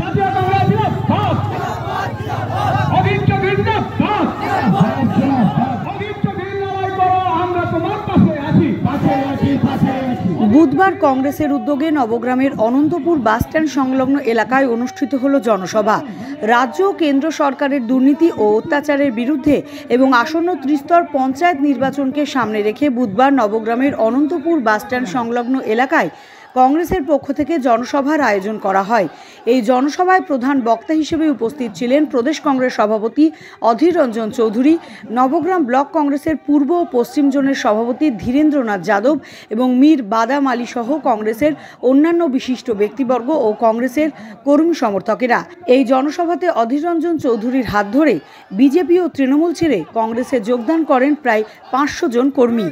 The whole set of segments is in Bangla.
বুধবার কংগ্রেসের উদ্যোগে নবগ্রামের অনন্তপুর বাসস্ট্যান্ড সংলগ্ন এলাকায় অনুষ্ঠিত হলো জনসভা। রাজ্য ও কেন্দ্র সরকারের দুর্নীতি ও অত্যাচারের বিরুদ্ধে এবং আসন্ন ত্রিস্তর পঞ্চায়েত নির্বাচনকে সামনে রেখে বুধবার নবগ্রামের অনন্তপুর বাসস্ট্যান্ড সংলগ্ন এলাকায় কংগ্রেসের পক্ষ থেকে জনসভার আয়োজন করা হয়। এই জনসভায় প্রধান বক্তা হিসেবে উপস্থিত ছিলেন প্রদেশ কংগ্রেস সভাপতি অধীর রঞ্জন চৌধুরী, নবগ্রাম ব্লক কংগ্রেসের পূর্ব ও পশ্চিম জোনের সভাপতি ধীরেন্দ্রনাথ যাদব এবং মীর বাদাম আলী সহ কংগ্রেসের অন্যান্য বিশিষ্ট ব্যক্তিবর্গ ও কংগ্রেসের কর্মী সমর্থকেরা। এই জনসভাতে অধীর রঞ্জন চৌধুরীর হাত ধরে বিজেপি ও তৃণমূল ছেড়ে কংগ্রেসে যোগদান করেন প্রায় 500 জন কর্মী।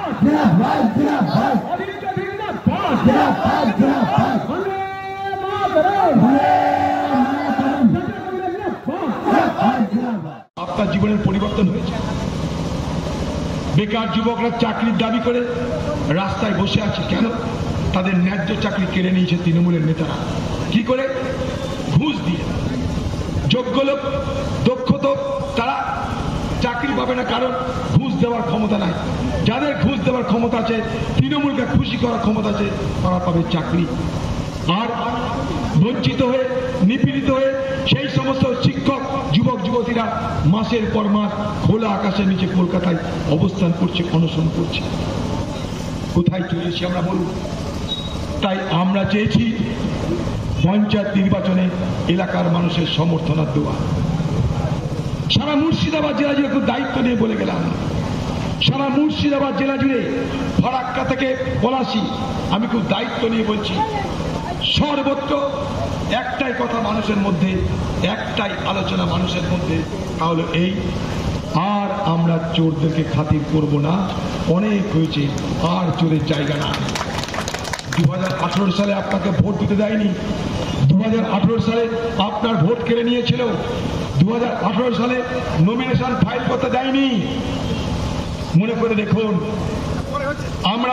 আপনার জীবনের পরিবর্তন হয়েছে। বেকার যুবকরা চাকরির দাবি করে রাস্তায় বসে আছে। কেন? তাদের ন্যায্য চাকরি কেড়ে নিয়েছে তৃণমূলের নেতারা। কি করে? ঘুষ দিয়ে। যোগ্য লোক, দক্ষ লোক তারা চাকরি পাবে না, কারণ ঘুষ দেওয়ার ক্ষমতা নাই। যাদের ঘুষ দেওয়ার ক্ষমতা আছে, তৃণমূলকে খুশি করার ক্ষমতা আছে, তারা পাবে চাকরি। আর বঞ্চিত হয়ে, নিপীড়িত হয়ে সেই সমস্ত শিক্ষক, যুবক যুবতীরা মাসের পর মাস খোলা আকাশের নিচে কলকাতায় অবস্থান করছে, অনশন করছে। কোথায় চলেছি আমরা বলুন? তাই আমরা চেয়েছি পঞ্চায়েত নির্বাচনে এলাকার মানুষের সমর্থন দেওয়া। সারা মুর্শিদাবাদ জেলা জুড়ে খুব দায়িত্ব নিয়ে বলে গেলাম, সারা মুর্শিদাবাদ জেলা জুড়ে ফারাক্কা থেকে পলাশী, আমি খুব দায়িত্ব নিয়ে বলছি, সর্বত্র একটাই কথা মানুষের মধ্যে, একটাই আলোচনা মানুষের মধ্যে, তাহলে এই, আর আমরা চোরদেরকে খাতির করব না, অনেক হয়েছে, আর চোরের জায়গা না। 2018 সালে আপনাকে ভোট দিতে দেয়নি, 2018 সালে আপনার ভোট কেড়ে নিয়েছিল, 2018 সালে নমিনেশন ফাইল করতে দেয়নি। মনে করে দেখুন, আমরা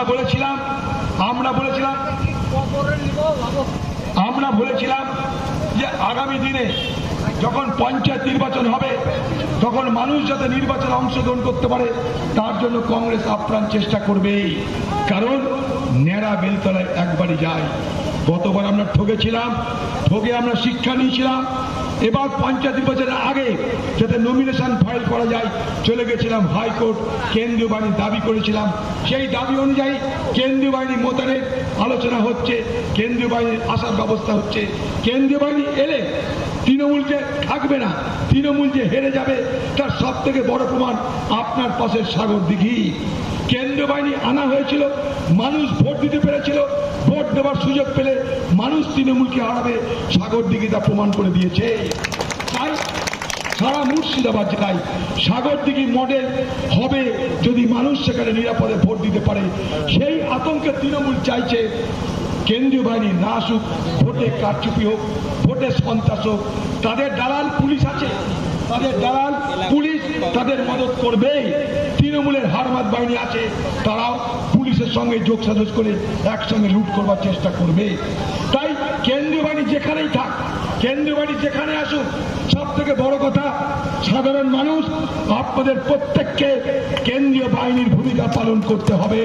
বলেছিলাম যে আগামী দিনে যখন পঞ্চায়েত নির্বাচন হবে, তখন মানুষ যাতে নির্বাচনে অংশগ্রহণ করতে পারে, তার জন্য কংগ্রেস আপ্রাণ চেষ্টা করবে। কারণ নেড়া বেলতলায় একবারই যায়। গতবার আমরা ঠকেছিলাম, ঠকে আমরা শিক্ষা নিয়েছিলাম। এবার পঞ্চায়েত নির্বাচনের আগে যাতে নমিনেশন ফাইল করা যায়, চলে গেছিলাম হাইকোর্ট, কেন্দ্রীয় বাহিনী দাবি করেছিলাম। সেই দাবি অনুযায়ী কেন্দ্রীয় বাহিনী মোতায়েনের আলোচনা হচ্ছে, কেন্দ্রীয় বাহিনীর আসার ব্যবস্থা হচ্ছে। কেন্দ্রীয় বাহিনী এলে তৃণমূল যে থাকবে না, তৃণমূল যে হেরে যাবে, তার সব থেকে বড় প্রমাণ আপনার পাশের সাগরদিঘি। কেন্দ্রীয় বাহিনী আনা হয়েছিল, মানুষ ভোট দিতে পেরেছিল, ভোট দেওয়ার সুযোগ পেলে মানুষ তৃণমূলকে হারাবে, সাগরদিঘি তা প্রমাণ করে দিয়েছে। তাই সারা মুর্শিদাবাদ জেলায় সাগরদিঘি মডেল হবে যদি মানুষ সেখানে নিরাপদে ভোট দিতে পারে। সেই আতঙ্কে তৃণমূল চাইছে কেন্দ্রীয় বাহিনী না আসুক, ভোটে কারচুপি হোক, ভোটে সন্ত্রাস হোক। তাদের দালাল পুলিশ আছে, তাদের দালাল পুলিশ তাদের মদত করবে। তৃণমূলের হারমাত বাহিনী আছে, তারাও পুলিশের সঙ্গে যোগসাজশ করে একসঙ্গে লুট করবার চেষ্টা করবে। তাই কেন্দ্রীয় বাহিনী যেখানেই থাক, কেন্দ্রীয় বাহিনী যেখানে আসুক, সব থেকে বড় কথা, সাধারণ মানুষ আপনাদের প্রত্যেককে কেন্দ্রীয় বাহিনীর ভূমিকা পালন করতে হবে।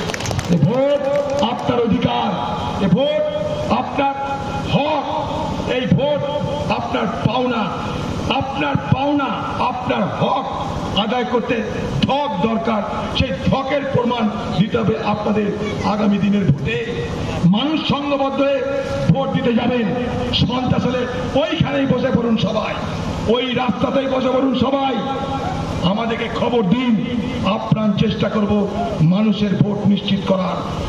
ভোট আপনার অধিকার, এ ভোট আপনার হক, এই ভোট আপনার পাওনা, আপনার পাওনা, আপনার হক আদায় করতে ঠক দরকার। সেই ঠকের প্রমাণ দিতে হবে আপনাদের আগামী দিনের ভোটে। মানুষ সংঘবদ্ধ হয়ে ভোট দিতে যাবেন, সন্ত্রাস হলে ওইখানেই বসে পড়ুন সবাই, ওই রাস্তাতেই বসে পড়ুন সবাই। আমাদেরকে খবর দিন, আপ্রাণ চেষ্টা করব মানুষের ভোট নিশ্চিত করার।